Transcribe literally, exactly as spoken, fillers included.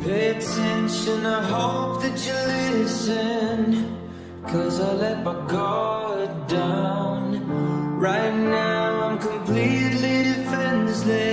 Pay attention, I hope that you listen, 'cause I let my guard down. Right now I'm completely defenseless.